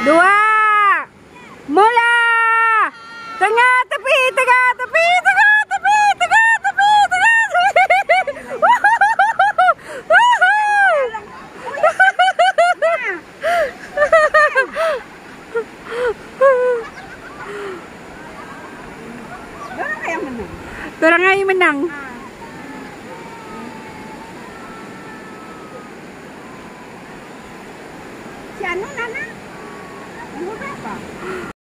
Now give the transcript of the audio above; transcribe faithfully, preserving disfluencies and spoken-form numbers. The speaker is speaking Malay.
dua, mula. Tengah tepi, tengah tepi, tengah tepi, tengah tepi, tengah tepi. Dorang yang menang. Dorang yang menang. Si Anu Nana